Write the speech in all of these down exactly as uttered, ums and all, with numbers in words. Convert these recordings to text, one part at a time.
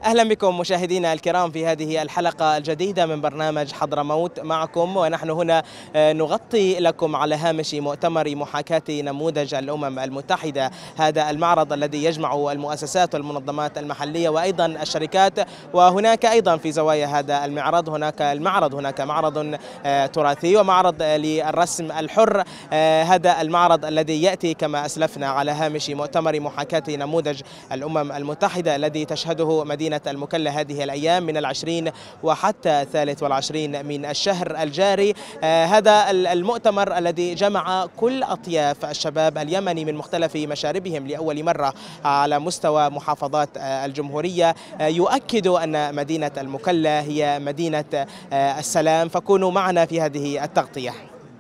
أهلا بكم مشاهدينا الكرام في هذه الحلقة الجديدة من برنامج حضرموت معكم، ونحن هنا نغطي لكم على هامش مؤتمر محاكاة نموذج الأمم المتحدة، هذا المعرض الذي يجمع المؤسسات والمنظمات المحلية وأيضا الشركات. وهناك أيضا في زوايا هذا المعرض هناك المعرض هناك معرض تراثي ومعرض للرسم الحر. هذا المعرض الذي يأتي كما أسلفنا على هامش مؤتمر محاكاة نموذج الأمم المتحدة الذي تشهده مدينة المكلا هذه الأيام من العشرين وحتى الثالث والعشرين من الشهر الجاري. آه هذا المؤتمر الذي جمع كل أطياف الشباب اليمني من مختلف مشاربهم لأول مرة على مستوى محافظات آه الجمهورية، آه يؤكد أن مدينة المكلا هي مدينة آه السلام، فكونوا معنا في هذه التغطية.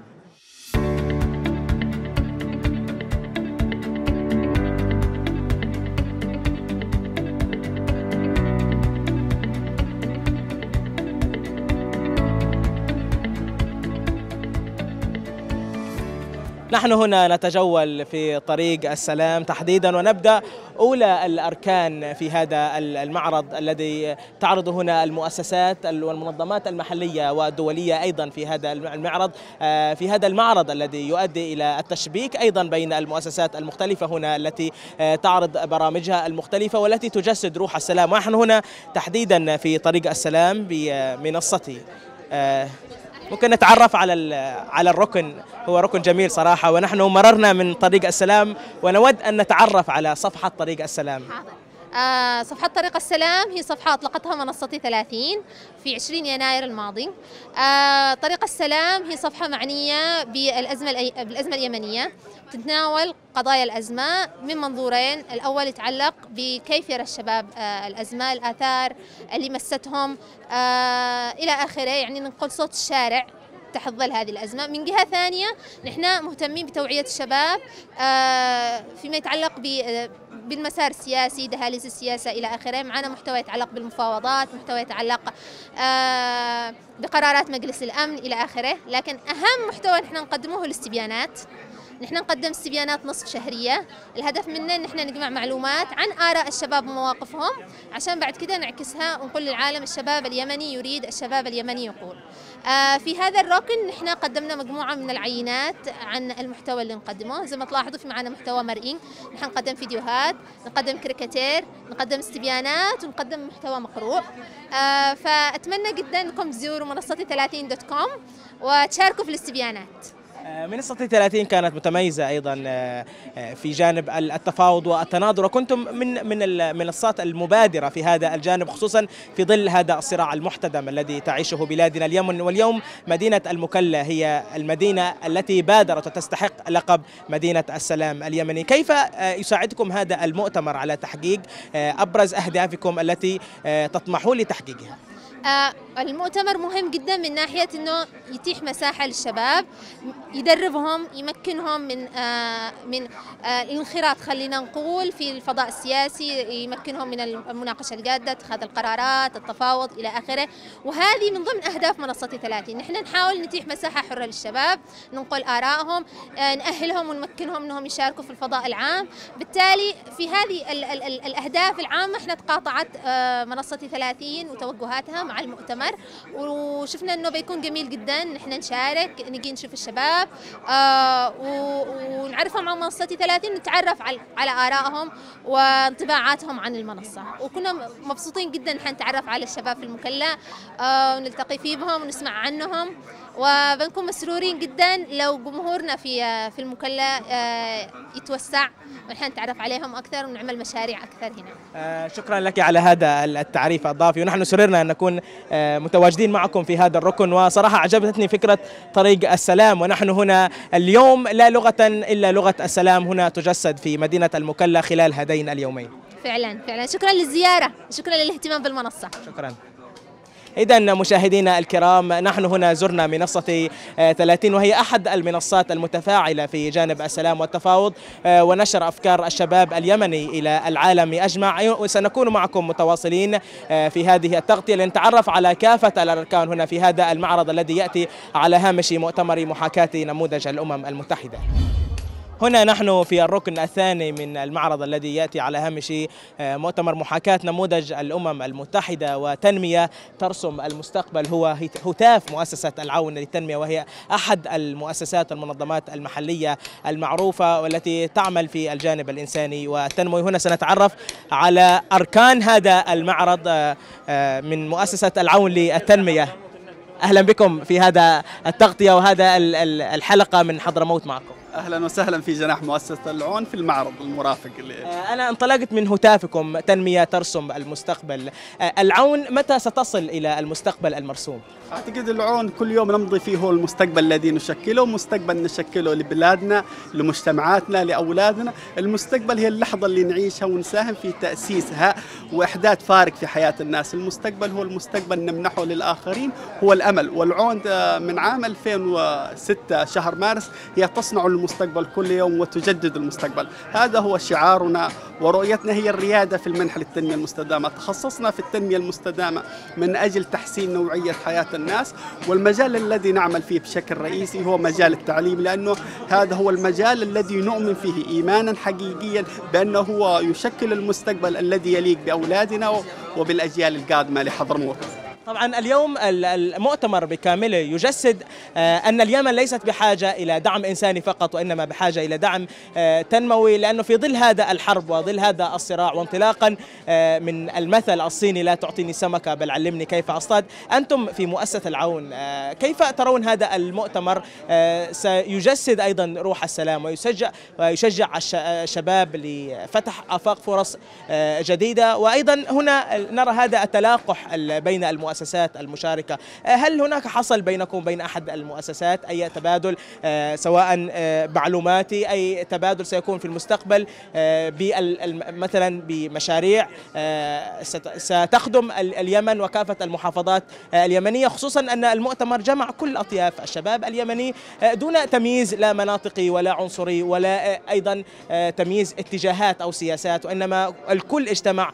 نحن هنا نتجول في طريق السلام تحديدا، ونبدأ أولى الأركان في هذا المعرض الذي تعرض هنا المؤسسات والمنظمات المحلية والدولية أيضا في هذا المعرض في هذا المعرض الذي يؤدي إلى التشبيك أيضا بين المؤسسات المختلفة هنا التي تعرض برامجها المختلفة والتي تجسد روح السلام. ونحن هنا تحديدا في طريق السلام بمنصتي. ممكن نتعرف على على الركن؟ هو ركن جميل صراحة، ونحن مررنا من طريق السلام ونود أن نتعرف على صفحة طريق السلام. آه صفحة طريق السلام هي صفحة أطلقتها منصتي ثلاثين في عشرين يناير الماضي. آه طريق السلام هي صفحة معنية بالأزمة بالأزمة اليمنية، تتناول قضايا الأزمة من منظورين. الأول يتعلق بكيف يرى الشباب آه الأزمة، الآثار اللي مستهم آه إلى آخره، يعني ننقل صوت الشارع تحت ظل هذه الأزمة. من جهة ثانية نحن مهتمين بتوعية الشباب آه فيما يتعلق بالمسار السياسي، دهاليز السياسة إلى آخره. معنا محتوى يتعلق بالمفاوضات، محتوى يتعلق آه بقرارات مجلس الأمن إلى آخره. لكن أهم محتوى نحن نقدمه هو الاستبيانات. نحن نقدم استبيانات نصف شهرية، الهدف منه ان نحن نجمع معلومات عن آراء الشباب ومواقفهم، عشان بعد كده نعكسها ونقول للعالم الشباب اليمني يريد، الشباب اليمني يقول. آه في هذا الركن نحن قدمنا مجموعة من العينات عن المحتوى اللي نقدمه. زي ما تلاحظوا في معنا محتوى مرئي، نحن نقدم فيديوهات، نقدم كاريكاتير، نقدم استبيانات، ونقدم محتوى مقروء. آه فأتمنى جدا انكم تزوروا منصتي ثلاثين دوت كوم وتشاركوا في الاستبيانات. منصتي ثلاثين كانت متميزة أيضا في جانب التفاوض والتناظر، وكنتم من من المنصات المبادرة في هذا الجانب، خصوصا في ظل هذا الصراع المحتدم الذي تعيشه بلادنا اليمن. واليوم مدينة المكلا هي المدينة التي بادرت وتستحق لقب مدينة السلام اليمني. كيف يساعدكم هذا المؤتمر على تحقيق أبرز أهدافكم التي تطمحون لتحقيقها؟ آه المؤتمر مهم جدا من ناحية أنه يتيح مساحة للشباب، يدربهم، يمكنهم من آه من آه الانخراط خلينا نقول في الفضاء السياسي، يمكنهم من المناقشة الجادة، اتخاذ القرارات، التفاوض إلى آخره. وهذه من ضمن أهداف منصتي ثلاثين. نحن نحاول نتيح مساحة حرة للشباب، ننقل آرائهم، آه نأهلهم ونمكنهم أنهم يشاركوا في الفضاء العام. بالتالي في هذه ال ال ال الأهداف العامة احنا تقاطعت آه منصتي ثلاثين وتوجهاتها مع المؤتمر، وشفنا انه بيكون جميل جدا نحن نشارك، نجي نشوف الشباب آه ونعرفهم عن منصتي ثلاثين، نتعرف على على آرائهم وانطباعاتهم عن المنصة. وكنا مبسوطين جدا نحن نتعرف على الشباب في المكلا آه ونلتقي فيهم ونسمع عنهم، وبنكون مسرورين جدا لو جمهورنا في في المكلا آه يتوسع ونحن نتعرف عليهم أكثر ونعمل مشاريع أكثر هنا. آه شكرا لك على هذا التعريف الضافي، ونحن سررنا أن نكون آه متواجدين معكم في هذا الركن. وصراحة عجبتني فكرة طريق السلام، ونحن هنا اليوم لا لغة إلا لغة السلام هنا تجسد في مدينة المكلا خلال هذين اليومين. فعلا فعلا شكرا للزيارة، شكرا للاهتمام بالمنصة. شكرا. إذا مشاهدينا الكرام، نحن هنا زرنا منصة ثلاثين، وهي أحد المنصات المتفاعلة في جانب السلام والتفاوض ونشر أفكار الشباب اليمني إلى العالم أجمع. وسنكون معكم متواصلين في هذه التغطية لنتعرف على كافة الأركان هنا في هذا المعرض الذي يأتي على هامش مؤتمر محاكاة نموذج الأمم المتحدة. هنا نحن في الركن الثاني من المعرض الذي يأتي على هامش مؤتمر محاكاة نموذج الأمم المتحدة وتنمية ترسم المستقبل، هو هتاف مؤسسة العون للتنمية، وهي أحد المؤسسات والمنظمات المحلية المعروفة والتي تعمل في الجانب الإنساني والتنموي. هنا سنتعرف على أركان هذا المعرض من مؤسسة العون للتنمية. أهلا بكم في هذا التغطية وهذا الحلقة من حضرموت معكم. أهلا وسهلا في جناح مؤسسة العون في المعرض المرافق. أنا انطلقت من هتافكم تنمية ترسم المستقبل، العون متى ستصل إلى المستقبل المرسوم؟ أعتقد العون كل يوم نمضي فيه هو المستقبل الذي نشكله، مستقبل نشكله لبلادنا، لمجتمعاتنا، لأولادنا. المستقبل هي اللحظة اللي نعيشها ونساهم في تأسيسها وإحداث فارق في حياة الناس. المستقبل هو المستقبل نمنحه للآخرين، هو الأمل. والعون من عام ألفين وستة شهر مارس هي تصنع المستقبل كل يوم وتجدد المستقبل. هذا هو شعارنا ورؤيتنا، هي الريادة في المنح للتنمية المستدامة. تخصصنا في التنمية المستدامة من أجل تحسين نوعية حياة الناس، والمجال الذي نعمل فيه بشكل رئيسي هو مجال التعليم، لأنه هذا هو المجال الذي نؤمن فيه إيمانا حقيقيا بأنه هو يشكل المستقبل الذي يليق بأولادنا وبالأجيال القادمة لحضرموت. طبعا اليوم المؤتمر بكامله يجسد أن اليمن ليست بحاجة إلى دعم إنساني فقط، وإنما بحاجة إلى دعم تنموي، لأنه في ظل هذا الحرب وظل هذا الصراع، وانطلاقا من المثل الصيني لا تعطيني سمكة بل علمني كيف أصطاد، أنتم في مؤسسة العون كيف ترون هذا المؤتمر سيجسد أيضا روح السلام ويشجع ويشجع الشباب لفتح آفاق فرص جديدة؟ وأيضا هنا نرى هذا التلاقح بين المؤسسات المؤسسات المشاركة. هل هناك حصل بينكم وبين أحد المؤسسات أي تبادل سواء معلوماتي، أي تبادل سيكون في المستقبل مثلا بمشاريع ستخدم اليمن وكافة المحافظات اليمنية، خصوصا أن المؤتمر جمع كل أطياف الشباب اليمني دون تمييز لا مناطقي ولا عنصري ولا أيضا تمييز اتجاهات أو سياسات، وإنما الكل اجتمع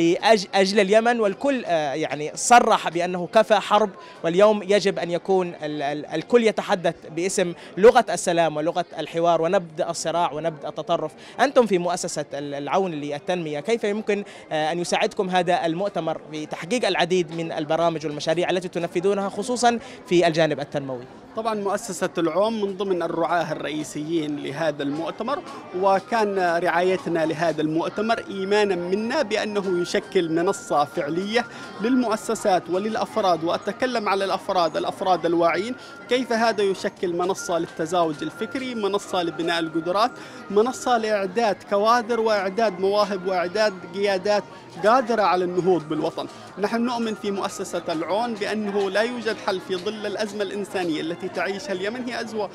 لأجل اليمن، والكل يعني صرح بأنه كفى حرب، واليوم يجب أن يكون الكل يتحدث باسم لغة السلام ولغة الحوار ونبذ الصراع ونبذ التطرف. أنتم في مؤسسة العون للتنمية كيف يمكن أن يساعدكم هذا المؤتمر في تحقيق العديد من البرامج والمشاريع التي تنفذونها خصوصا في الجانب التنموي؟ طبعا مؤسسة العون من ضمن الرعاة الرئيسيين لهذا المؤتمر، وكان رعايتنا لهذا المؤتمر إيمانا منا بأنه يشكل منصة فعلية للمؤسسات وللأفراد، وأتكلم على الأفراد الأفراد الواعيين، كيف هذا يشكل منصة للتزاوج الفكري، منصة لبناء القدرات، منصة لإعداد كوادر وإعداد مواهب وإعداد قيادات قادرة على النهوض بالوطن. نحن نؤمن في مؤسسة العون بأنه لا يوجد حل في ظل الأزمة الإنسانية التي تعيشها اليمن، هي أزوة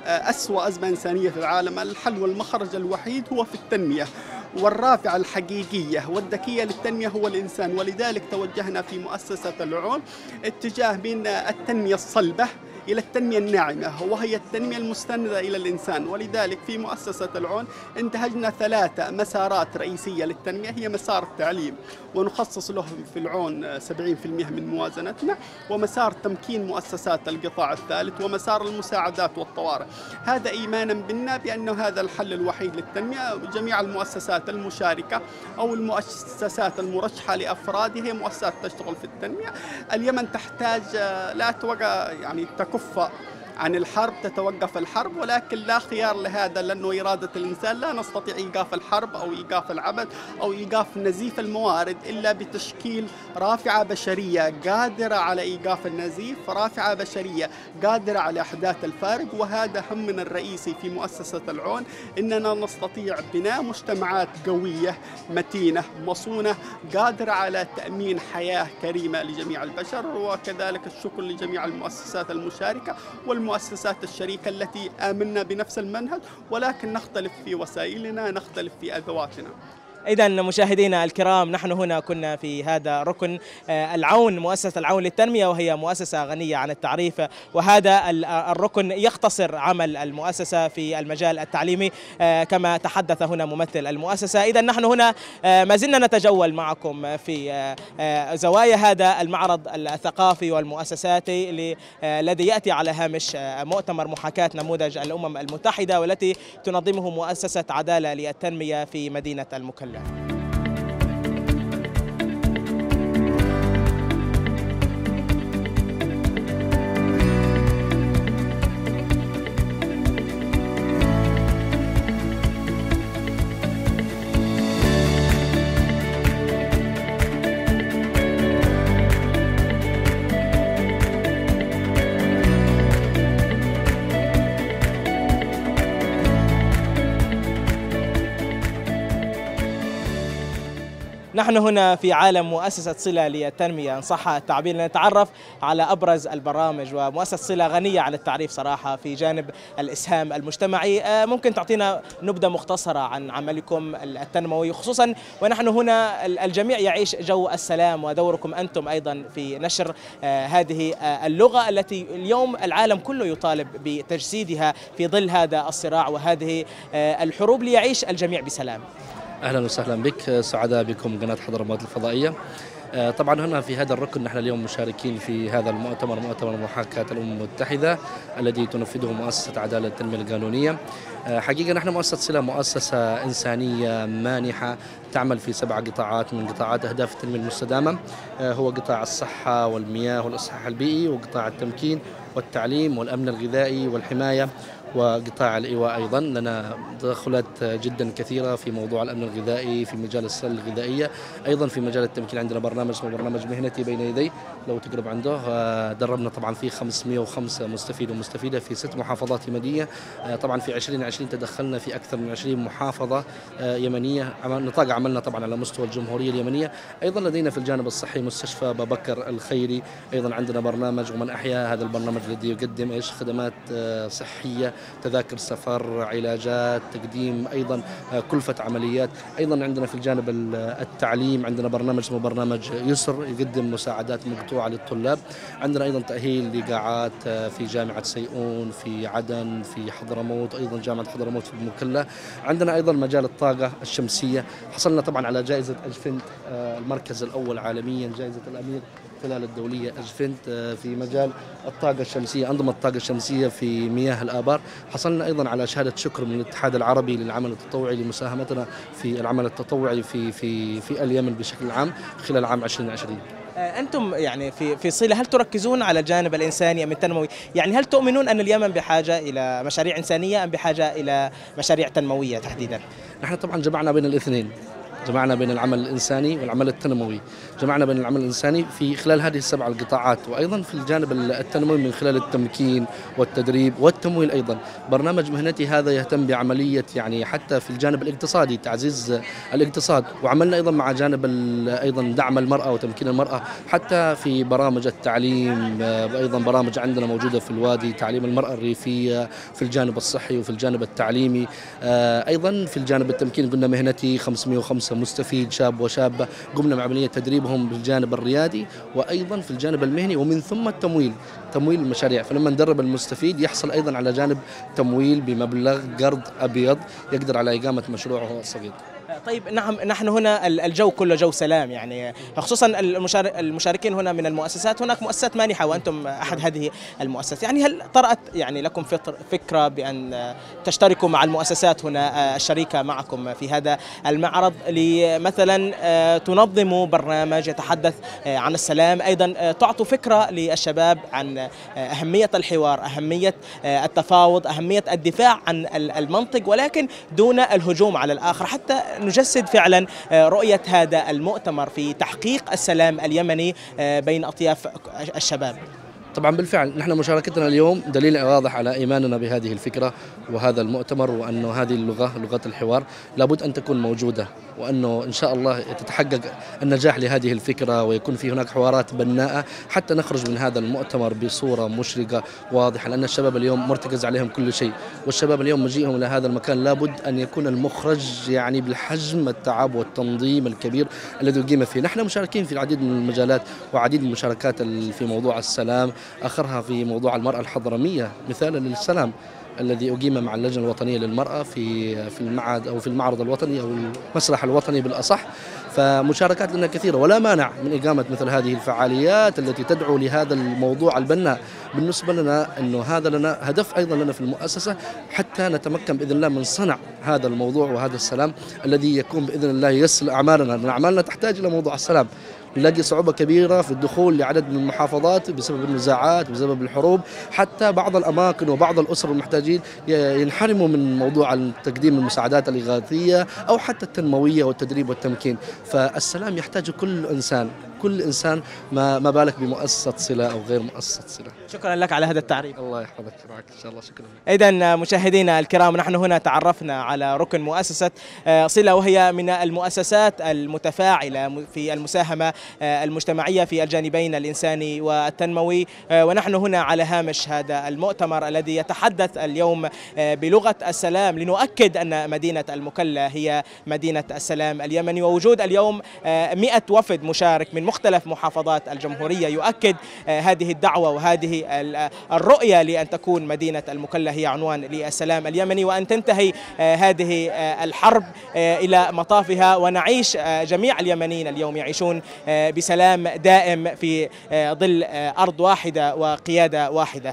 أسوأ أزمة إنسانية في العالم. الحل والمخرج الوحيد هو في التنمية، والرافعة الحقيقية والذكية للتنمية هو الإنسان. ولذلك توجهنا في مؤسسة العون اتجاه بين التنمية الصلبة إلى التنمية الناعمة، وهي التنمية المستندة إلى الإنسان. ولذلك في مؤسسة العون انتهجنا ثلاثة مسارات رئيسية للتنمية، هي مسار التعليم ونخصص له في العون سبعين بالمئة من موازنتنا، ومسار تمكين مؤسسات القطاع الثالث، ومسار المساعدات والطوارئ. هذا إيمانا بنا بأنه هذا الحل الوحيد للتنمية. جميع المؤسسات المشاركة أو المؤسسات المرشحة لأفرادها هي مؤسسات تشتغل في التنمية. اليمن تحتاج لا توقع يعني تكف عن الحرب، تتوقف الحرب، ولكن لا خيار لهذا، لأنه إرادة الإنسان لا نستطيع إيقاف الحرب أو إيقاف العبث أو إيقاف نزيف الموارد إلا بتشكيل رافعة بشرية قادرة على إيقاف النزيف، رافعة بشرية قادرة على إحداث الفارق. وهذا همنا الرئيسي في مؤسسة العون، إننا نستطيع بناء مجتمعات قوية متينة مصونة قادرة على تأمين حياة كريمة لجميع البشر. وكذلك الشكر لجميع المؤسسات المشاركة والمؤسسات الشريكة التي آمنا بنفس المنهج، ولكن نختلف في وسائلنا، نختلف في أدواتنا. إذا مشاهدينا الكرام، نحن هنا كنا في هذا ركن العون، مؤسسة العون للتنمية، وهي مؤسسة غنية عن التعريف، وهذا الركن يختصر عمل المؤسسة في المجال التعليمي كما تحدث هنا ممثل المؤسسة. إذا نحن هنا ما زلنا نتجول معكم في زوايا هذا المعرض الثقافي والمؤسساتي الذي يأتي على هامش مؤتمر محاكاة نموذج الأمم المتحدة، والتي تنظمه مؤسسة عدالة للتنمية في مدينة المكلا. نحن هنا في عالم مؤسسة صلة للتنمية إن صح التعبير، لنتعرف على أبرز البرامج، ومؤسسة صلة غنية عن التعريف صراحة في جانب الإسهام المجتمعي. ممكن تعطينا نبذة مختصرة عن عملكم التنموي، خصوصا ونحن هنا الجميع يعيش جو السلام، ودوركم أنتم أيضا في نشر هذه اللغة التي اليوم العالم كله يطالب بتجسيدها في ظل هذا الصراع وهذه الحروب، ليعيش الجميع بسلام. أهلا وسهلا بك، سعداء بكم قناة حضرموت الفضائية. طبعا هنا في هذا الركن نحن اليوم مشاركين في هذا المؤتمر، مؤتمر محاكاة الأمم المتحدة الذي تنفذه مؤسسة عدالة التنمية القانونية. حقيقة نحن مؤسسة صلة مؤسسة إنسانية مانحة تعمل في سبع قطاعات من قطاعات أهداف التنمية المستدامة، هو قطاع الصحة والمياه والإصلاح البيئي، وقطاع التمكين والتعليم والأمن الغذائي والحماية، وقطاع الإيواء. أيضا لنا تدخلات جدا كثيرة في موضوع الأمن الغذائي، في مجال السلة الغذائية، أيضا في مجال التمكين عندنا برنامج اسمه برنامج مهنتي بين يدي لو تقرب عنده. دربنا طبعا فيه خمسمئة وخمسة مستفيد ومستفيدة في ست محافظات يمنية. طبعا في عشرين عشرين تدخلنا في أكثر من عشرين محافظة يمنية، نطاق عملنا طبعا على مستوى الجمهورية اليمنية. أيضا لدينا في الجانب الصحي مستشفى أبا بكر الخيري، أيضا عندنا برنامج ومن أحيا، هذا البرنامج الذي يقدم إيش خدمات صحية، تذاكر سفر، علاجات، تقديم أيضا كلفة عمليات. أيضا عندنا في الجانب التعليم عندنا برنامج اسمه برنامج يسر يقدم مساعدات مقطوعة للطلاب. عندنا أيضا تأهيل لقاعات في جامعة سيئون، في عدن، في حضرموت، أيضا جامعة حضرموت في المكلا. عندنا أيضا مجال الطاقة الشمسية، حصلنا طبعا على جائزة أجفنت المركز الأول عالميا، جائزة الأمير خلال الدولية أجفنت في مجال الطاقة الشمسية، أنظمة الطاقة الشمسية في مياه الآبار. حصلنا أيضا على شهادة شكر من الاتحاد العربي للعمل التطوعي لمساهمتنا في العمل التطوعي في في في اليمن بشكل عام خلال عام ألفين وعشرين. أنتم يعني في في صلة هل تركزون على الجانب الإنساني أم التنموي؟ يعني هل تؤمنون أن اليمن بحاجة إلى مشاريع إنسانية أم بحاجة إلى مشاريع تنموية تحديدا؟ نحن طبعا جمعنا بين الاثنين، جمعنا بين العمل الإنساني والعمل التنموي، جمعنا بين العمل الإنساني في خلال هذه السبع القطاعات، وأيضا في الجانب التنموي من خلال التمكين والتدريب والتمويل. أيضا برنامج مهنتي هذا يهتم بعملية يعني حتى في الجانب الاقتصادي، تعزيز الاقتصاد، وعملنا أيضا مع جانب أيضا دعم المرأة وتمكين المرأة، حتى في برامج التعليم. أيضا برامج عندنا موجودة في الوادي، تعليم المرأة الريفية في الجانب الصحي وفي الجانب التعليمي. أيضا في الجانب التمكين قلنا مهنتي خمسمئة وخمسة مستفيد شاب وشابة، قمنا بعملية تدريبهم بالجانب الريادي وأيضا في الجانب المهني، ومن ثم التمويل، تمويل المشاريع. فلما ندرب المستفيد يحصل أيضا على جانب تمويل بمبلغ قرض أبيض يقدر على إقامة مشروعه الصغير. طيب نعم، نحن هنا الجو كله جو سلام، يعني خصوصا المشاركين هنا من المؤسسات، هناك مؤسسات مانحة وأنتم أحد هذه المؤسسات. يعني هل طرأت يعني لكم فكرة بأن تشتركوا مع المؤسسات هنا الشريكة معكم في هذا المعرض، لمثلا تنظموا برنامج يتحدث عن السلام، أيضا تعطوا فكرة للشباب عن أهمية الحوار، أهمية التفاوض، أهمية الدفاع عن المنطق ولكن دون الهجوم على الآخر، حتى نجسد فعلا رؤية هذا المؤتمر في تحقيق السلام اليمني بين أطياف الشباب؟ طبعا بالفعل نحن مشاركتنا اليوم دليل واضح على إيماننا بهذه الفكرة وهذا المؤتمر، وأن هذه اللغة لغة الحوار لابد أن تكون موجودة وأنه إن شاء الله تتحقق النجاح لهذه الفكرة ويكون في هناك حوارات بناءة حتى نخرج من هذا المؤتمر بصورة مشرقة واضحة، لأن الشباب اليوم مرتكز عليهم كل شيء، والشباب اليوم مجيئهم إلى هذا المكان لابد أن يكون المخرج يعني بالحجم التعب والتنظيم الكبير الذي أقيم فيه. نحن مشاركين في العديد من المجالات وعديد من المشاركات في موضوع السلام، آخرها في موضوع المرأة الحضرمية مثالا للسلام الذي أقيم مع اللجنة الوطنية للمرأة في في المعهد أو في المعرض الوطني أو المسرح الوطني بالأصح. فمشاركات لنا كثيرة ولا مانع من إقامة مثل هذه الفعاليات التي تدعو لهذا الموضوع البناء. بالنسبة لنا أنه هذا لنا هدف أيضا لنا في المؤسسة حتى نتمكن بإذن الله من صنع هذا الموضوع وهذا السلام الذي يكون بإذن الله يسل أعمالنا، لأن أعمالنا تحتاج إلى موضوع السلام. نلاقي صعوبة كبيرة في الدخول لعدد من المحافظات بسبب النزاعات بسبب الحروب، حتى بعض الأماكن وبعض الأسر المحتاجين ينحرموا من موضوع تقديم المساعدات الإغاثية أو حتى التنموية والتدريب والتمكين. فالسلام يحتاج كل إنسان كل إنسان، ما ما بالك بمؤسسة صلة أو غير مؤسسة صلة. شكرا لك على هذا التعريف. الله يحفظك معك إن شاء الله. شكرا. إذا مشاهدينا الكرام، نحن هنا تعرفنا على ركن مؤسسة صلة، وهي من المؤسسات المتفاعلة في المساهمة المجتمعية في الجانبين الإنساني والتنموي، ونحن هنا على هامش هذا المؤتمر الذي يتحدث اليوم بلغة السلام، لنؤكد أن مدينة المكلا هي مدينة السلام اليمني، ووجود اليوم مئة وفد مشارك من مختلف محافظات الجمهورية يؤكد هذه الدعوة وهذه الرؤية لأن تكون مدينة المكلا هي عنوان للسلام اليمني، وأن تنتهي هذه الحرب إلى مطافها، ونعيش جميع اليمنيين اليوم يعيشون بسلام دائم في ظل أرض واحدة وقيادة واحدة.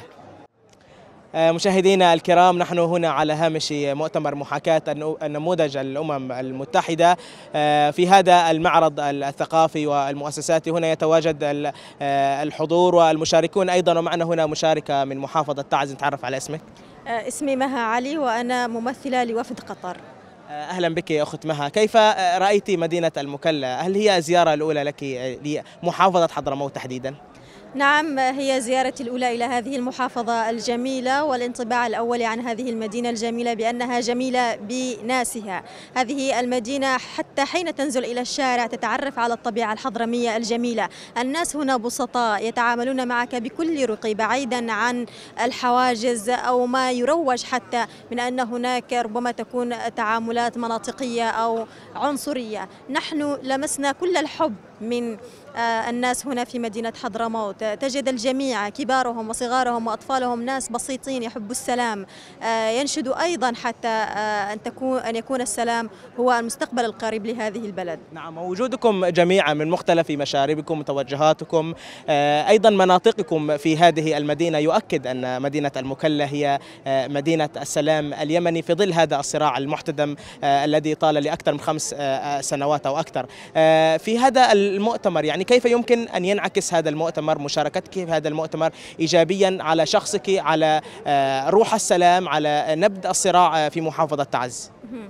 مشاهدينا الكرام، نحن هنا على هامش مؤتمر محاكاة النموذج الأمم المتحدة في هذا المعرض الثقافي والمؤسساتي. هنا يتواجد الحضور والمشاركون أيضا، ومعنا هنا مشاركة من محافظة تعز. نتعرف على اسمك. اسمي مها علي وأنا ممثلة لوفد قطر. أهلا بك يا أخت مها، كيف رأيت مدينة المكلا؟ هل هي الزيارة الأولى لك لمحافظة حضرموت تحديدا؟ نعم، هي زيارتي الأولى إلى هذه المحافظة الجميلة، والانطباع الأول عن هذه المدينة الجميلة بأنها جميلة بناسها. هذه المدينة حتى حين تنزل إلى الشارع تتعرف على الطبيعة الحضرمية الجميلة. الناس هنا بسطاء، يتعاملون معك بكل رقي بعيدا عن الحواجز أو ما يروج حتى من أن هناك ربما تكون تعاملات مناطقية أو عنصرية. نحن لمسنا كل الحب من الناس هنا في مدينة حضرموت. تجد الجميع كبارهم وصغارهم وأطفالهم ناس بسيطين يحبوا السلام، ينشدوا أيضا حتى أن تكون أن يكون السلام هو المستقبل القريب لهذه البلد. نعم، ووجودكم جميعا من مختلف مشاربكم وتوجهاتكم أيضا مناطقكم في هذه المدينة يؤكد أن مدينة المكلا هي مدينة السلام اليمني في ظل هذا الصراع المحتدم الذي طال لأكثر من خمس سنوات أو أكثر. في هذا المؤتمر يعني كيف يمكن أن ينعكس هذا المؤتمر، مشاركتك في هذا المؤتمر إيجابيا على شخصك، على روح السلام، على نبذ الصراع في محافظة تعز؟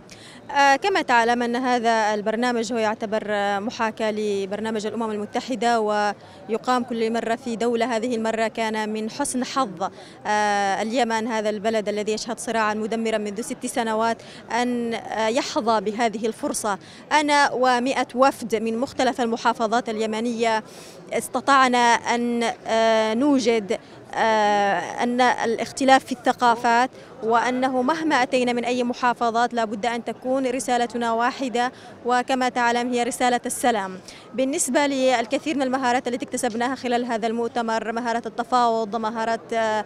كما تعلم أن هذا البرنامج هو يعتبر محاكاة لبرنامج الأمم المتحدة، ويقام كل مرة في دولة. هذه المرة كان من حسن حظ اليمن، هذا البلد الذي يشهد صراعا مدمرا منذ ست سنوات، أن يحظى بهذه الفرصة. أنا ومئة وفد من مختلف المحافظات اليمنية استطعنا أن نوجد أن الاختلاف في الثقافات، وأنه مهما أتينا من أي محافظات لابد أن تكون رسالتنا واحدة، وكما تعلم هي رسالة السلام. بالنسبة للكثير من المهارات التي اكتسبناها خلال هذا المؤتمر، مهارة التفاوض، مهارة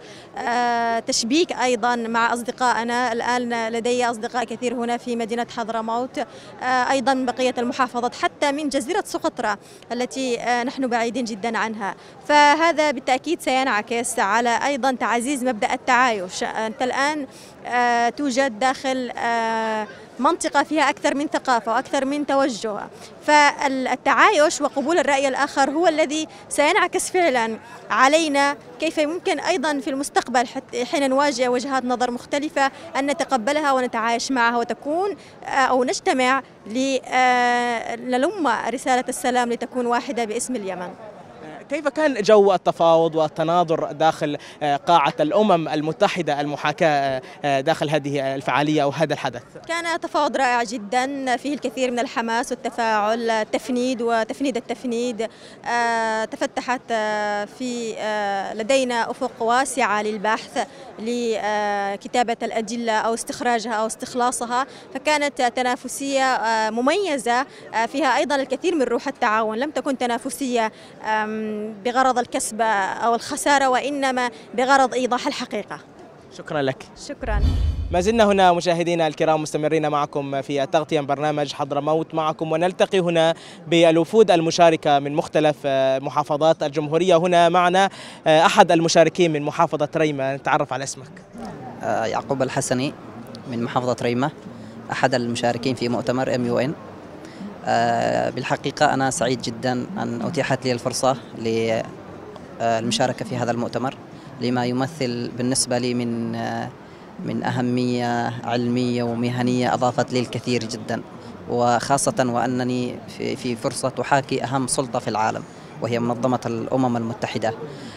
تشبيك أيضا مع أصدقائنا. الآن لدي أصدقاء كثير هنا في مدينة حضرموت، أيضا بقية المحافظات حتى من جزيرة سقطرى التي نحن بعيدين جدا عنها. فهذا بالتأكيد سينعكس على أيضا تعزيز مبدأ التعايش. أنت الآن توجد داخل منطقة فيها أكثر من ثقافة وأكثر من توجه، فالتعايش وقبول الرأي الآخر هو الذي سينعكس فعلا علينا كيف يمكن أيضا في المستقبل حين نواجه وجهات نظر مختلفة أن نتقبلها ونتعايش معها، وتكون أو نجتمع لنلم رسالة السلام لتكون واحدة باسم اليمن. كيف كان جو التفاوض والتناظر داخل قاعة الأمم المتحدة المحاكاة داخل هذه الفعالية أو هذا الحدث؟ كان تفاوض رائع جدا، فيه الكثير من الحماس والتفاعل، التفنيد وتفنيد التفنيد. تفتحت في لدينا أفق واسعة للبحث، لكتابة الأدلة أو استخراجها أو استخلاصها، فكانت تنافسية مميزة فيها أيضا الكثير من روح التعاون. لم تكن تنافسية بغرض الكسب أو الخسارة، وإنما بغرض إيضاح الحقيقة. شكرا لك. شكرا. ما زلنا هنا مشاهدينا الكرام مستمرين معكم في تغطية برنامج حضرموت معكم، ونلتقي هنا بالوفود المشاركة من مختلف محافظات الجمهورية. هنا معنا أحد المشاركين من محافظة ريمة، نتعرف على اسمك. يعقوب الحسني من محافظة ريمة، أحد المشاركين في مؤتمر إم يو إن. بالحقيقة أنا سعيد جدا أن أتيحت لي الفرصة للمشاركة في هذا المؤتمر، لما يمثل بالنسبة لي من من أهمية علمية ومهنية أضافت لي الكثير جدا، وخاصة وأنني في في فرصة تحاكي أهم سلطة في العالم وهي منظمة الأمم المتحدة.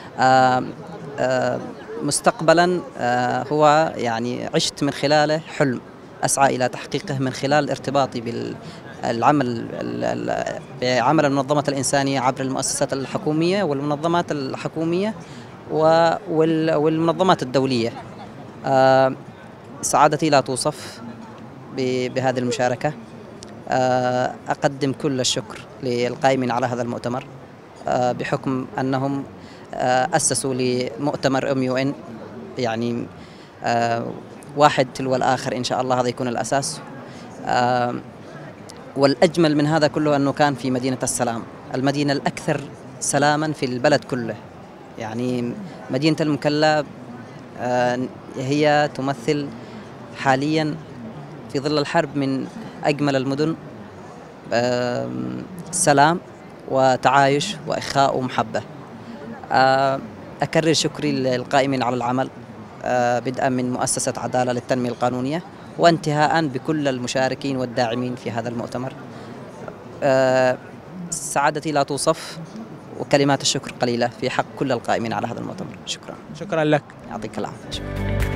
مستقبلا هو يعني عشت من خلاله حلم أسعى إلى تحقيقه من خلال ارتباطي بالعمل بعمل المنظمة الإنسانية عبر المؤسسات الحكومية والمنظمات الحكومية والمنظمات الدولية. سعادتي لا توصف بهذه المشاركة. أقدم كل الشكر للقائمين على هذا المؤتمر بحكم أنهم أسسوا لمؤتمر إم يو إن، يعني واحد تلو الآخر إن شاء الله هذا يكون الأساس. والأجمل من هذا كله أنه كان في مدينة السلام، المدينة الأكثر سلاما في البلد كله. يعني مدينة المكلا هي تمثل حاليا في ظل الحرب من أجمل المدن، سلام وتعايش وإخاء ومحبة. أكرر شكري للقائمين على العمل بدءا من مؤسسة عدالة للتنمية القانونية وانتهاء بكل المشاركين والداعمين في هذا المؤتمر. سعادتي لا توصف وكلمات الشكر قليلة في حق كل القائمين على هذا المؤتمر. شكرا. شكرا لك. يعطيك العافية.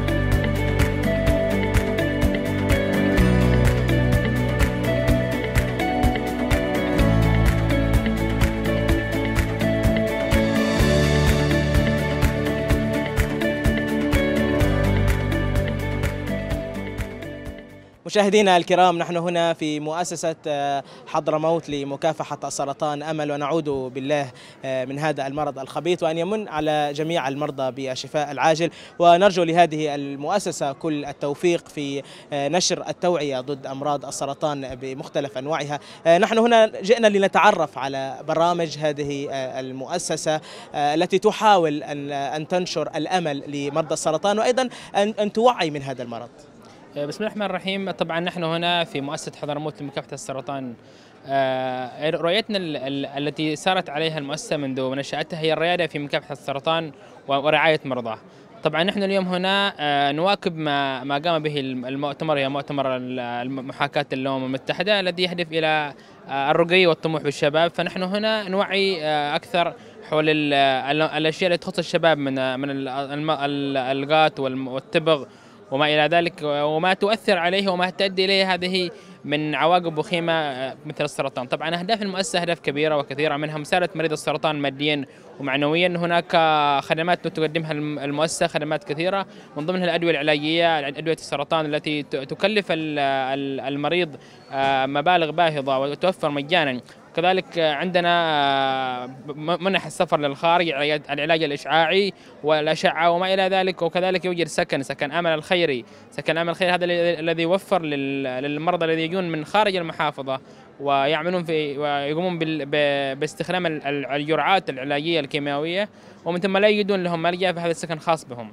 مشاهدينا الكرام، نحن هنا في مؤسسة حضرموت لمكافحة السرطان أمل، ونعوذ بالله من هذا المرض الخبيث، وأن يمن على جميع المرضى بالشفاء العاجل. ونرجو لهذه المؤسسة كل التوفيق في نشر التوعية ضد أمراض السرطان بمختلف أنواعها. نحن هنا جئنا لنتعرف على برامج هذه المؤسسة التي تحاول أن تنشر الأمل لمرضى السرطان، وأيضا أن توعي من هذا المرض. بسم الله الرحمن الرحيم. طبعا نحن هنا في مؤسسة حضرموت لمكافحة السرطان، رؤيتنا التي سارت عليها المؤسسة منذ نشأتها هي الريادة في مكافحة السرطان ورعاية مرضاه. طبعا نحن اليوم هنا نواكب ما ما قام به المؤتمر، هي مؤتمر محاكاة الأمم المتحدة الذي يهدف إلى الرقي والطموح بالشباب. فنحن هنا نوعي أكثر حول الأشياء التي تخص الشباب من من الألغات والتبغ وما إلى ذلك، وما تؤثر عليه وما تؤدي إليه هذه من عواقب وخيمة مثل السرطان. طبعا أهداف المؤسسة أهداف كبيرة وكثيرة، منها مساعدة مريض السرطان ماديا ومعنويا. هناك خدمات تقدمها المؤسسة، خدمات كثيرة من ضمنها الأدوية العلاجية، أدوية السرطان التي تكلف المريض مبالغ باهظة وتوفر مجانا. كذلك عندنا منح السفر للخارج، العلاج الإشعاعي والأشعة وما إلى ذلك. وكذلك يوجد سكن سكن أمل الخيري. سكن أمل الخيري هذا الذي يوفر للمرضى الذين يجون من خارج المحافظة ويعملون في ويقومون باستخدام الجرعات العلاجية الكيماوية، ومن ثم لا يجدون لهم ملجأ، فهذا السكن خاص بهم.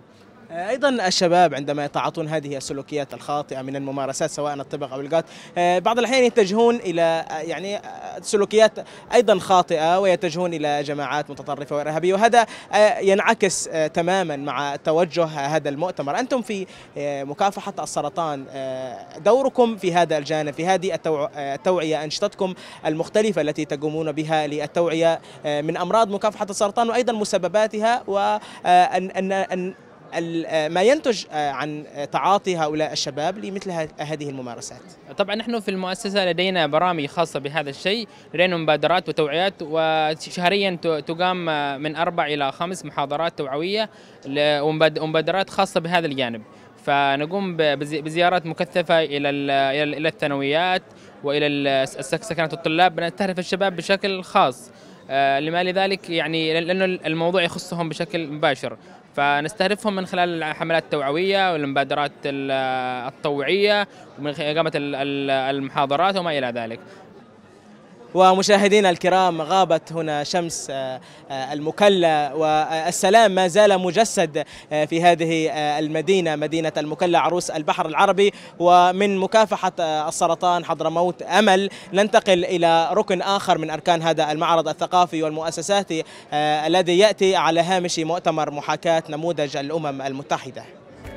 أيضا الشباب عندما يتعاطون هذه السلوكيات الخاطئة من الممارسات سواء الطبق أو القات، بعض الأحيان يتجهون إلى يعني سلوكيات أيضا خاطئة ويتجهون إلى جماعات متطرفة وإرهابية، وهذا ينعكس تماما مع توجه هذا المؤتمر. أنتم في مكافحة السرطان دوركم في هذا الجانب، في هذه التوعية، أنشطتكم المختلفة التي تقومون بها للتوعية من أمراض مكافحة السرطان وأيضا مسبباتها، وأن أن ما ينتج عن تعاطي هؤلاء الشباب لمثل هذه الممارسات. طبعا نحن في المؤسسة لدينا برامج خاصة بهذا الشيء، لدينا مبادرات وتوعيات، وشهريا تقام من أربع إلى خمس محاضرات توعوية ومبادرات خاصة بهذا الجانب. فنقوم بزيارات مكثفة إلى إلى الثانويات وإلى سكنات الطلاب، نستهدف الشباب بشكل خاص. لما لذلك يعني لأنه الموضوع يخصهم بشكل مباشر، فنستهدفهم من خلال الحملات التوعوية والمبادرات التطوعية ومن إقامة المحاضرات وما إلى ذلك. ومشاهدينا الكرام، غابت هنا شمس المكلا، والسلام ما زال مجسد في هذه المدينة، مدينة المكلا عروس البحر العربي. ومن مكافحة السرطان حضرموت أمل ننتقل إلى ركن آخر من أركان هذا المعرض الثقافي والمؤسساتي الذي يأتي على هامش مؤتمر محاكاة نموذج الأمم المتحدة.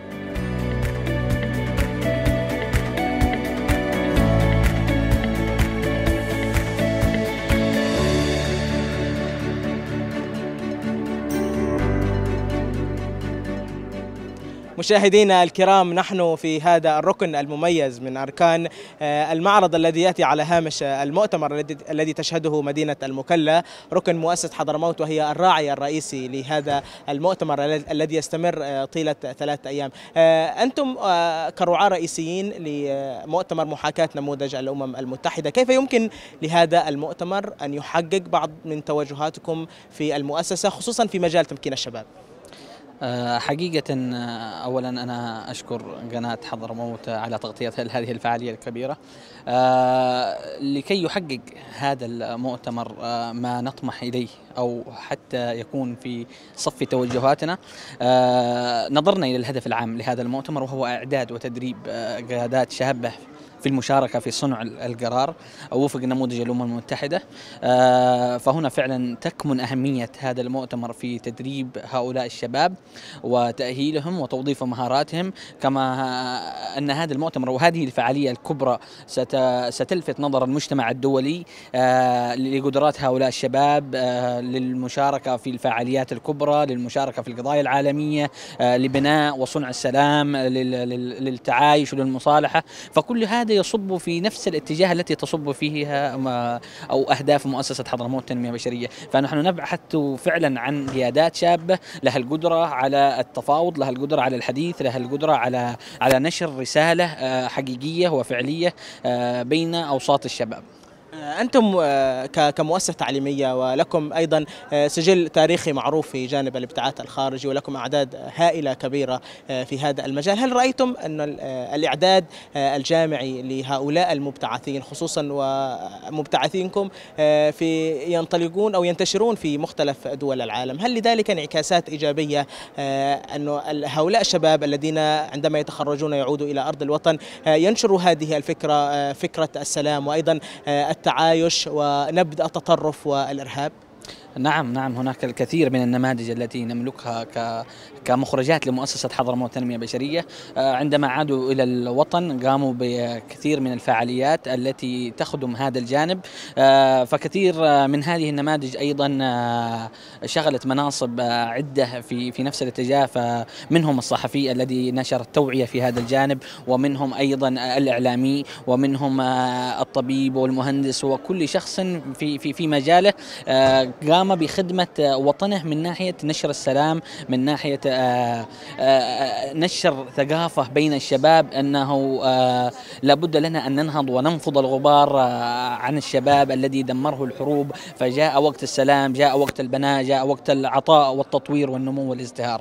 مشاهدينا الكرام، نحن في هذا الركن المميز من أركان المعرض الذي يأتي على هامش المؤتمر الذي تشهده مدينة المكلا، ركن مؤسسة حضرموت، وهي الراعي الرئيسي لهذا المؤتمر الذي يستمر طيلة ثلاثة أيام. أنتم كرعاة رئيسيين لمؤتمر محاكاة نموذج الأمم المتحدة، كيف يمكن لهذا المؤتمر أن يحقق بعض من توجهاتكم في المؤسسة خصوصا في مجال تمكين الشباب؟ حقيقة أولا أنا أشكر قناة حضرموت على تغطية هذه الفعالية الكبيرة. لكي يحقق هذا المؤتمر ما نطمح إليه أو حتى يكون في صف توجهاتنا، نظرنا إلى الهدف العام لهذا المؤتمر، وهو إعداد وتدريب قيادات شابة في المشاركة في صنع القرار أو وفق نموذج الأمم المتحدة. فهنا فعلا تكمن أهمية هذا المؤتمر في تدريب هؤلاء الشباب وتأهيلهم وتوظيف مهاراتهم، كما أن هذا المؤتمر وهذه الفعالية الكبرى ستلفت نظر المجتمع الدولي لقدرات هؤلاء الشباب للمشاركة في الفعاليات الكبرى، للمشاركة في القضايا العالمية، لبناء وصنع السلام، للتعايش وللمصالحة. فكل هذا يصب في نفس الاتجاه التي تصب فيها أو أهداف مؤسسة حضرموت التنمية البشرية. فنحن نبحث فعلا عن قيادات شابة لها القدرة على التفاوض، لها القدرة على الحديث، لها القدرة على على نشر رسالة حقيقية وفعلية بين أوساط الشباب. أنتم كمؤسسة تعليمية ولكم أيضا سجل تاريخي معروف في جانب الابتعاث الخارجي، ولكم أعداد هائلة كبيرة في هذا المجال، هل رأيتم أن الإعداد الجامعي لهؤلاء المبتعثين خصوصا ومبتعثينكم في ينطلقون أو ينتشرون في مختلف دول العالم، هل لذلك انعكاسات إيجابية أن هؤلاء الشباب الذين عندما يتخرجون يعودوا إلى أرض الوطن ينشروا هذه الفكرة، فكرة السلام وأيضا التعايش ونبذ التطرف والإرهاب؟ نعم نعم هناك الكثير من النماذج التي نملكها كمخرجات لمؤسسة حضرموت التنمية البشرية. عندما عادوا إلى الوطن قاموا بكثير من الفعاليات التي تخدم هذا الجانب، فكثير من هذه النماذج أيضا شغلت مناصب عدة في في نفس الاتجاه، فمنهم الصحفي الذي نشر التوعية في هذا الجانب، ومنهم أيضا الإعلامي، ومنهم الطبيب والمهندس، وكل شخص في في في مجاله قام بخدمة وطنه من ناحية نشر السلام، من ناحية نشر ثقافة بين الشباب أنه لابد لنا أن ننهض وننفض الغبار عن الشباب الذي دمره الحروب، فجاء وقت السلام، جاء وقت البناء، جاء وقت العطاء والتطوير والنمو والازدهار.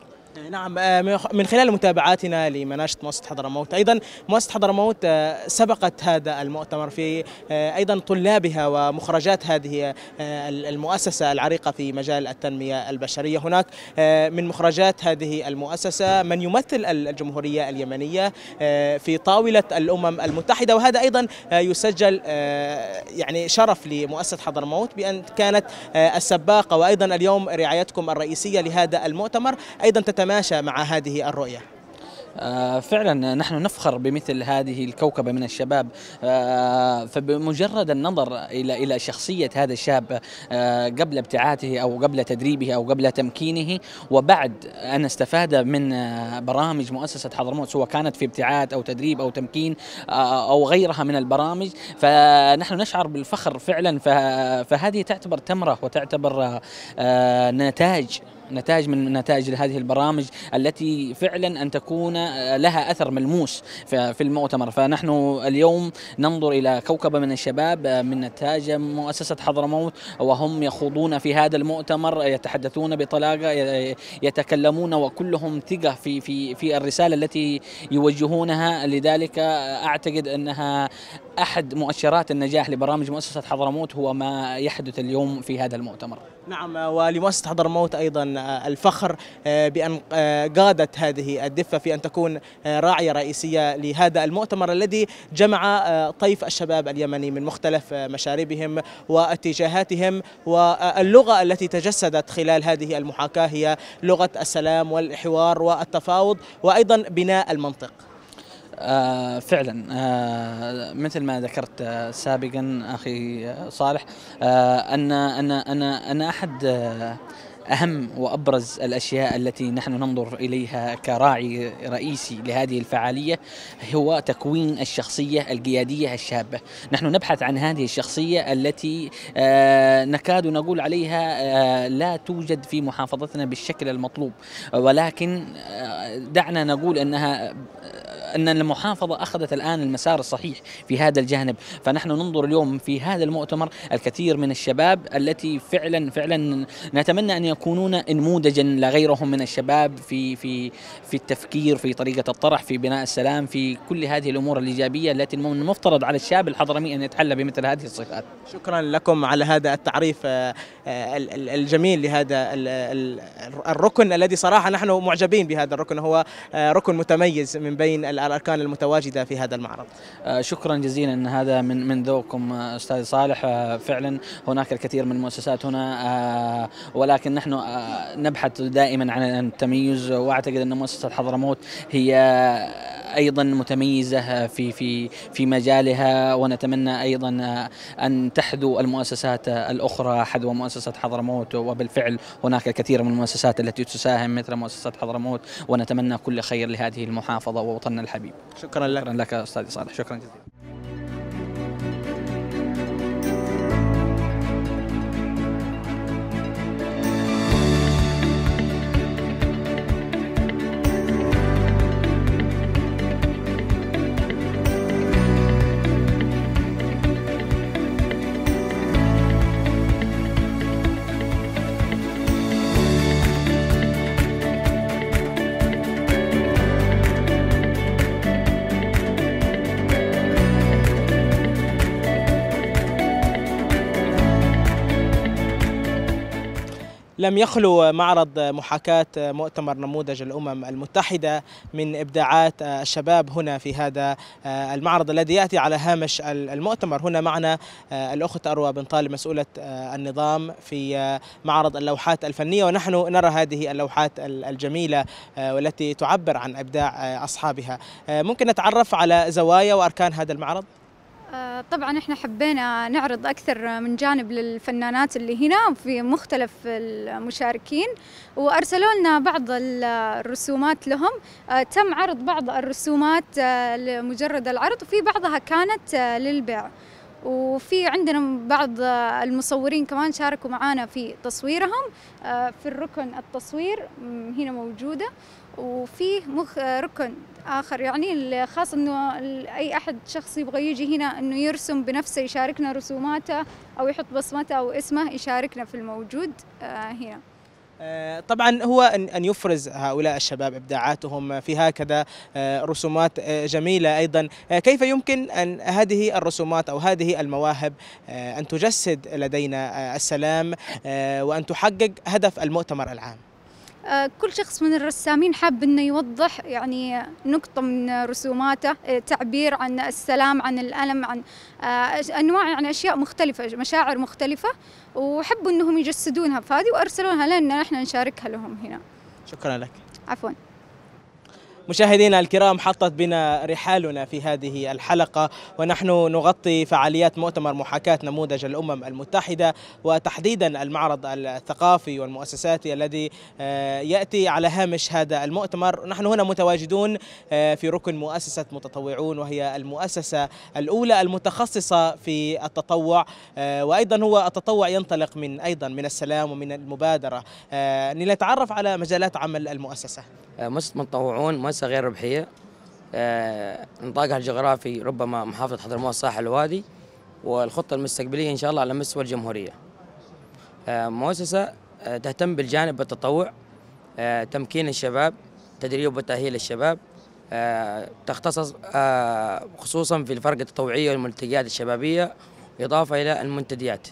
نعم، من خلال متابعاتنا لمناشط مؤسسة حضرموت، أيضا مؤسسة حضرموت سبقت هذا المؤتمر في أيضا طلابها ومخرجات هذه المؤسسة العريقة في مجال التنمية البشرية. هناك من مخرجات هذه المؤسسة من يمثل الجمهورية اليمنية في طاولة الأمم المتحدة، وهذا أيضا يسجل يعني شرف لمؤسسة حضرموت بأن كانت السباقة، وأيضا اليوم رعايتكم الرئيسية لهذا المؤتمر أيضا تتماشى مع هذه الرؤية. آه فعلا نحن نفخر بمثل هذه الكوكبة من الشباب. آه فبمجرد النظر إلى إلى شخصية هذا الشاب آه قبل ابتعاثه أو قبل تدريبه أو قبل تمكينه، وبعد أن استفاد من آه برامج مؤسسة حضرموت، سواء كانت في ابتعاث أو تدريب أو تمكين آه أو غيرها من البرامج، فنحن نشعر بالفخر فعلا. فهذه تعتبر تمرة وتعتبر آه نتاج نتاج من نتائج هذه البرامج التي فعلا أن تكون لها أثر ملموس في المؤتمر. فنحن اليوم ننظر إلى كوكبة من الشباب من نتاج مؤسسة حضرموت، وهم يخوضون في هذا المؤتمر، يتحدثون بطلاقة، يتكلمون وكلهم ثقة في في في الرسالة التي يوجهونها. لذلك أعتقد أنها أحد مؤشرات النجاح لبرامج مؤسسة حضرموت هو ما يحدث اليوم في هذا المؤتمر. نعم، ولمؤسسة حضرموت أيضا الفخر بأن قادت هذه الدفة في أن تكون راعية رئيسية لهذا المؤتمر الذي جمع طيف الشباب اليمني من مختلف مشاربهم واتجاهاتهم، واللغة التي تجسدت خلال هذه المحاكاة هي لغة السلام والحوار والتفاوض وأيضا بناء المنطق. آه فعلا آه مثل ما ذكرت آه سابقا أخي صالح، آه أن أن أن أن أحد آه أهم وأبرز الأشياء التي نحن ننظر إليها كراعي رئيسي لهذه الفعالية هو تكوين الشخصية القيادية الشابة. نحن نبحث عن هذه الشخصية التي آه نكاد نقول عليها آه لا توجد في محافظتنا بالشكل المطلوب، ولكن آه دعنا نقول أنها أن المحافظة أخذت الآن المسار الصحيح في هذا الجانب. فنحن ننظر اليوم في هذا المؤتمر الكثير من الشباب التي فعلا فعلا نتمنى أن يكونون نموذجا لغيرهم من الشباب في في في التفكير، في طريقة الطرح، في بناء السلام، في كل هذه الأمور الإيجابية التي المفترض على الشاب الحضرمي أن يتحلى بمثل هذه الصفات. شكرا لكم على هذا التعريف الجميل لهذا الركن الذي صراحة نحن معجبين بهذا الركن، هو ركن متميز من بين الأركان المتواجدة في هذا المعرض. شكرا جزيلا، أن هذا من من ذوقكم أستاذ صالح. فعلا هناك الكثير من المؤسسات هنا، ولكن نحن نبحث دائما عن التميز، وأعتقد أن مؤسسة حضرموت هي أيضا متميزة في في في مجالها، ونتمنى أيضا أن تحذو المؤسسات الأخرى حذو مؤسسة حضرموت. وبالفعل هناك الكثير من المؤسسات التي تساهم مثل مؤسسة حضرموت، ونتمنى كل خير لهذه المحافظة ووطننا الحبيب. شكرا لك. شكرا لك أستاذ صالح، شكرا جزيلا. لم يخلو معرض محاكاة مؤتمر نموذج الأمم المتحدة من إبداعات الشباب هنا في هذا المعرض الذي يأتي على هامش المؤتمر. هنا معنا الأخت أروى بن طالب مسؤولة النظام في معرض اللوحات الفنية، ونحن نرى هذه اللوحات الجميلة والتي تعبر عن إبداع أصحابها. ممكن نتعرف على زوايا وأركان هذا المعرض؟ طبعا احنا حبينا نعرض اكثر من جانب للفنانات اللي هنا في مختلف المشاركين، وارسلوا لنا بعض الرسومات لهم. تم عرض بعض الرسومات لمجرد العرض، وفي بعضها كانت للبيع، وفي عندنا بعض المصورين كمان شاركوا معنا في تصويرهم في الركن التصوير هنا موجودة. وفي مخ ركن آخر يعني الخاص إنه أي أحد شخص يبغى يجي هنا إنه يرسم بنفسه، يشاركنا رسوماته أو يحط بصمته أو اسمه، يشاركنا في الموجود هنا. طبعا هو أن يفرز هؤلاء الشباب إبداعاتهم في هكذا رسومات جميلة أيضا. كيف يمكن أن هذه الرسومات أو هذه المواهب أن تجسد لدينا السلام وأن تحقق هدف المؤتمر العام؟ كل شخص من الرسامين حاب أنه يوضح يعني نقطة من رسوماته تعبير عن السلام، عن الألم، عن أنواع يعني أشياء مختلفة، مشاعر مختلفة، وحبوا أنهم يجسدونها فهذه وأرسلونها لنا نحن نشاركها لهم هنا. شكرا لك. عفوا. مشاهدينا الكرام، حطت بنا رحالنا في هذه الحلقة ونحن نغطي فعاليات مؤتمر محاكاة نموذج الأمم المتحدة، وتحديدا المعرض الثقافي والمؤسساتي الذي يأتي على هامش هذا المؤتمر. نحن هنا متواجدون في ركن مؤسسة متطوعون، وهي المؤسسة الأولى المتخصصة في التطوع، وأيضا هو التطوع ينطلق من أيضا من السلام ومن المبادرة. لنتعرف على مجالات عمل المؤسسة. مؤسسة متطوعون مؤسسة غير ربحية، آه، نطاقها الجغرافي ربما محافظة حضرموت ساحل الوادي، والخطة المستقبلية إن شاء الله على مستوى الجمهورية. آه، مؤسسة آه، تهتم بالجانب التطوع، آه، تمكين الشباب، تدريب وتأهيل الشباب، آه، تختصص آه، خصوصا في الفرق التطوعية والملتقيات الشبابية، إضافة إلى المنتديات.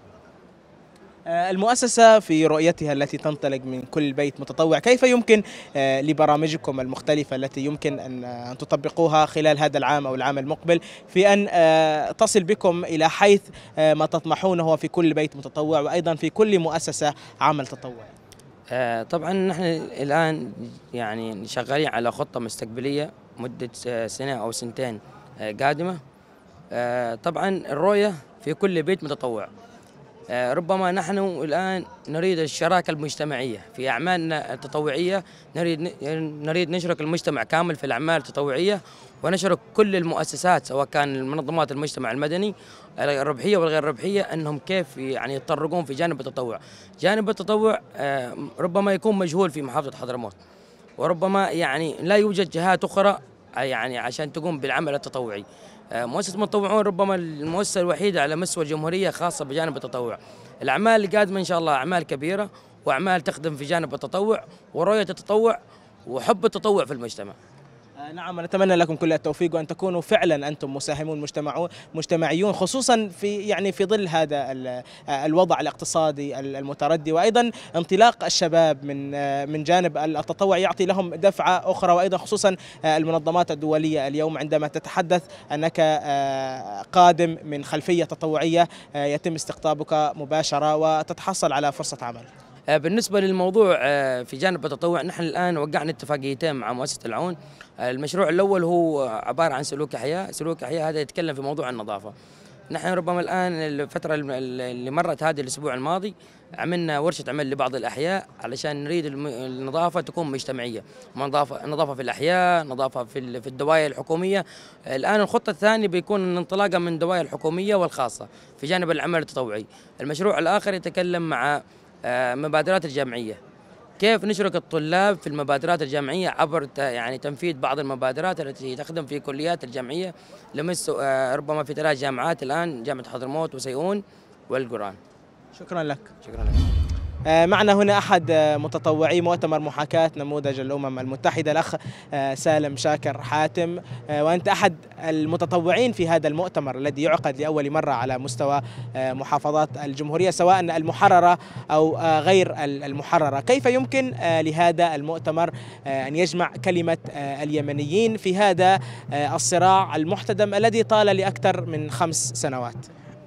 المؤسسة في رؤيتها التي تنطلق من كل بيت متطوع، كيف يمكن لبرامجكم المختلفة التي يمكن أن تطبقوها خلال هذا العام أو العام المقبل في أن تصل بكم إلى حيث ما تطمحونه في كل بيت متطوع وأيضا في كل مؤسسة عمل تطوعي؟ طبعا نحن الآن يعني شغالين على خطة مستقبلية مدة سنة أو سنتين قادمة. طبعا الرؤية في كل بيت متطوع. ربما نحن الآن نريد الشراكة المجتمعية في أعمالنا التطوعية، نريد نريد نشرك المجتمع كامل في الأعمال التطوعية، ونشرك كل المؤسسات سواء كان منظمات المجتمع المدني الربحية والغير ربحية أنهم كيف يعني يتطرقون في جانب التطوع. جانب التطوع ربما يكون مجهول في محافظة حضرموت، وربما يعني لا يوجد جهات أخرى يعني عشان تقوم بالعمل التطوعي. مؤسسة متطوعون ربما المؤسسة الوحيدة على مستوى الجمهورية خاصة بجانب التطوع. الأعمال اللي قادمة إن شاء الله أعمال كبيرة وأعمال تخدم في جانب التطوع ورؤية التطوع وحب التطوع في المجتمع. نعم، نتمنى لكم كل التوفيق وأن تكونوا فعلا أنتم مساهمون مجتمعيون، خصوصا في يعني في ظل هذا الوضع الاقتصادي المتردي، وأيضا انطلاق الشباب من من جانب التطوع يعطي لهم دفعة أخرى، وأيضا خصوصا المنظمات الدولية اليوم عندما تتحدث أنك قادم من خلفية تطوعية يتم استقطابك مباشرة وتتحصل على فرصة عمل. بالنسبة للموضوع في جانب التطوع، نحن الآن وقعنا اتفاقيتين مع مؤسسة العون. المشروع الأول هو عبارة عن سلوك أحياء، سلوك أحياء هذا يتكلم في موضوع النظافة. نحن ربما الآن الفترة اللي مرت هذه الأسبوع الماضي عملنا ورشة عمل لبعض الأحياء علشان نريد النظافة تكون مجتمعية، نظافة نظافة في الأحياء، نظافة في في الدوائر الحكومية. الآن الخطة الثانية بيكون انطلاقا من الدوائر الحكومية والخاصة في جانب العمل التطوعي. المشروع الآخر يتكلم مع مبادرات الجامعية، كيف نشرك الطلاب في المبادرات الجامعية عبر يعني تنفيذ بعض المبادرات التي تخدم في كليات الجامعية لمس ربما في ثلاث جامعات الآن، جامعة حضرموت وسيئون والقرآن. شكرا لك. شكرا لك. معنا هنا أحد متطوعي مؤتمر محاكاة نموذج الأمم المتحدة، الأخ سالم شاكر حاتم، وأنت أحد المتطوعين في هذا المؤتمر الذي يعقد لأول مرة على مستوى محافظات الجمهورية سواء المحررة أو غير المحررة. كيف يمكن لهذا المؤتمر أن يجمع كلمة اليمنيين في هذا الصراع المحتدم الذي طال لأكثر من خمس سنوات؟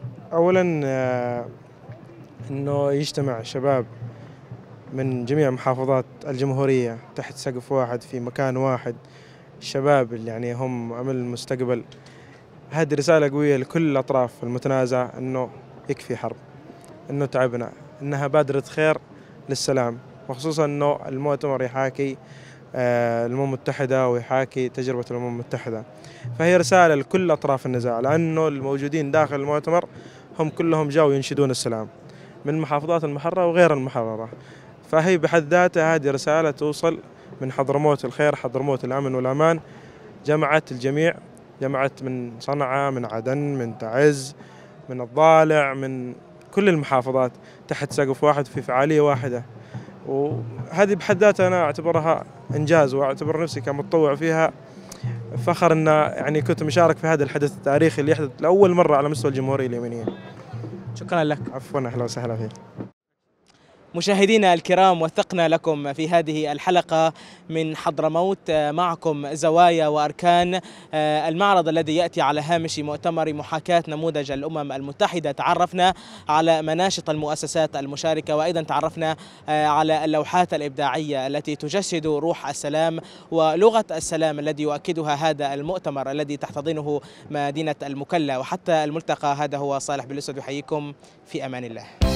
أولاً أنه يجتمع شباب من جميع محافظات الجمهورية تحت سقف واحد في مكان واحد، الشباب اللي يعني هم أمل المستقبل. هذه رسالة قوية لكل الأطراف المتنازعة أنه يكفي حرب، أنه تعبنا، أنها بادرة خير للسلام، وخصوصا أنه المؤتمر يحاكي الأمم المتحدة ويحاكي تجربة الأمم المتحدة، فهي رسالة لكل أطراف النزاع، لأنه الموجودين داخل المؤتمر هم كلهم جاوا ينشدون السلام من محافظات المحررة وغير المحررة، فهي بحد ذاتها هذه رسالة توصل من حضرموت الخير، حضرموت الأمن والأمان. جمعت الجميع، جمعت من صنعاء، من عدن، من تعز، من الضالع، من كل المحافظات تحت سقف واحد في فعالية واحدة. وهذه بحد ذاتها أنا أعتبرها إنجاز، وأعتبر نفسي كمتطوع فيها فخر أن يعني كنت مشارك في هذا الحدث التاريخي اللي يحدث لأول مرة على مستوى الجمهورية اليمنية. شكرا لك. عفوا، أهلا وسهلا فيك. مشاهدينا الكرام، وثقنا لكم في هذه الحلقة من حضرموت معكم زوايا وأركان المعرض الذي يأتي على هامش مؤتمر محاكاة نموذج الأمم المتحدة. تعرفنا على مناشط المؤسسات المشاركة، وأيضا تعرفنا على اللوحات الإبداعية التي تجسد روح السلام ولغة السلام الذي يؤكدها هذا المؤتمر الذي تحتضنه مدينة المكلا. وحتى الملتقى، هذا هو صالح بن الأسد يحييكم في أمان الله.